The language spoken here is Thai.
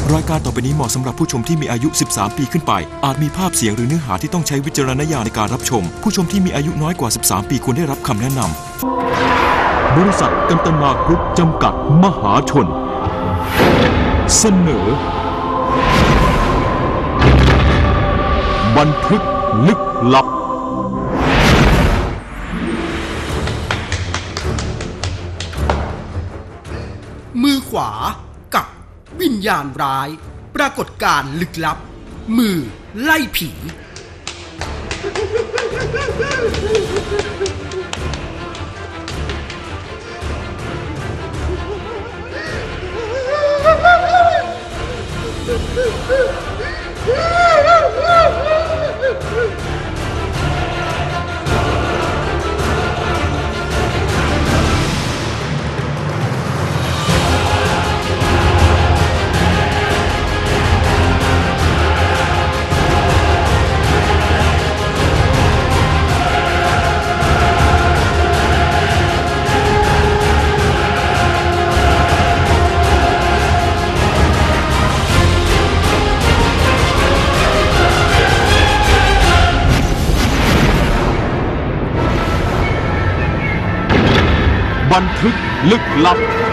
รายการต่อไปนี้เหมาะสำหรับผู้ชมที่มีอายุ 13 ปีขึ้นไปอาจมีภาพเสียงหรือเนื้อหาที่ต้องใช้วิจารณญาณในการรับชมผู้ชมที่มีอายุน้อยกว่า 13 ปีควรได้รับคำแนะนำบริษัทกันตนากรุ๊ปจำกัดมหาชนเสนอบันทึกลึกลับมือขวากับวิญญาณร้ายปรากฏการณ์ลึกลับมือไล่ผีบันทึกลึกลับ